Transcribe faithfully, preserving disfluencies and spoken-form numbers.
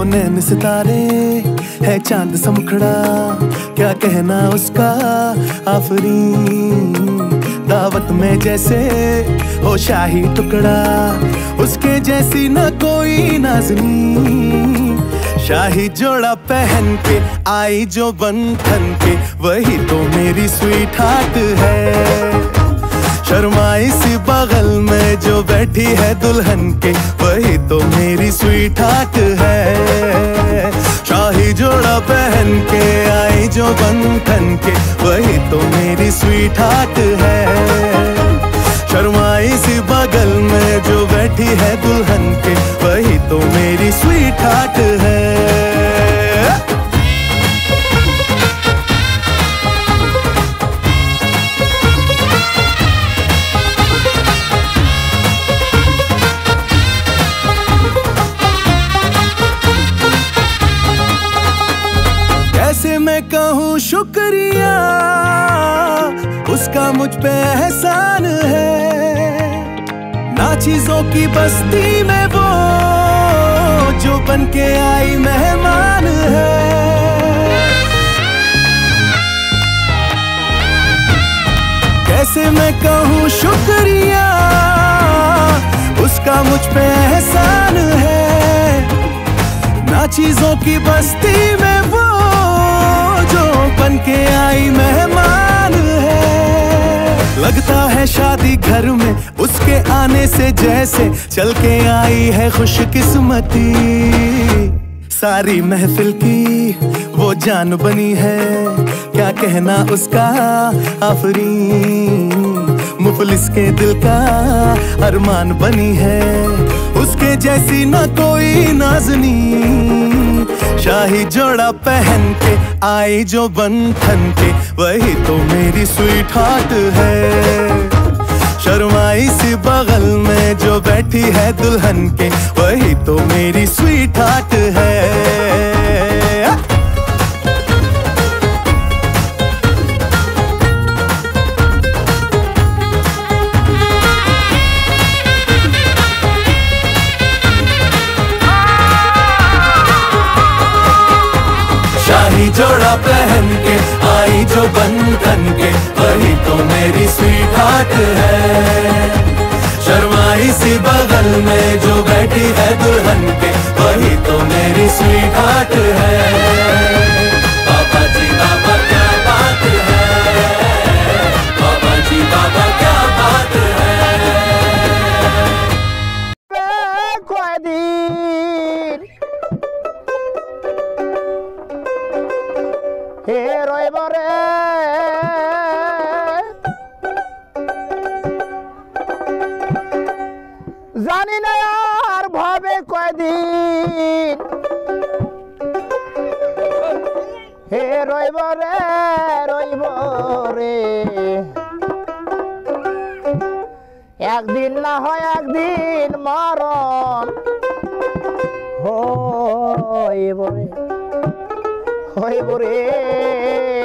नैन सितारे है चांद सा मुखड़ा, क्या कहना उसका आफरीन। दावत में जैसे हो शाही टुकड़ा, उसके जैसी न कोई नाज़नीन। शाही जोड़ा पहन के आई जो बंधन के, वही तो मेरी स्वीट हार्ट है। शर्माई सी बगल में जो बैठी है दुल्हन के, वही तो मेरी स्वीट हार्ट है। शाही जोड़ा पहन के आई जो बंधन के, वही तो मेरी स्वीट हार्ट है। शर्माई सी बगल में जो बैठी है दुल्हन के, वही तो मेरी स्वीट हार्ट है। कैसे मैं कहूँ शुक्रिया, उसका मुझ पे एहसान है। ना चीजों की बस्ती में वो जो बन के आई मेहमान है। कैसे मैं कहूँ शुक्रिया, उसका मुझ पे एहसान है। ना चीजों की बस्ती में वो जो बन के आई मेहमान है। लगता है शादी घर में उसके आने से जैसे चल के आई है खुशकिस्मती। सारी महफिल की वो जान बनी है, क्या कहना उसका आफरीन। मुफलिस के दिल का अरमान बनी है, उसके जैसी न कोई नाज़नीन। शाही जोड़ा पहन के आई जो बंधन के, वही तो मेरी स्वीट हार्ट है। शर्माई सी बगल में जो बैठी है दुल्हन के, वही तो मेरी स्वीट हार्ट है। शाही जोड़ा पहन के आई जो बंधन के, वही तो मेरी स्वीट हार्ट है। शर्माई सी बगल में जो बैठी है दुल्हन के, वही तो मेरी स्वीट हार्ट है। बाबा जी बाबा क्या बात है, बाबा जी बाबा क्या बात है। হে রইবরে জানি না আর ভাবে কয়দিন। হে রইবরে রইবরে একদিন না হয় একদিন মরণ হইবরে হইবরে।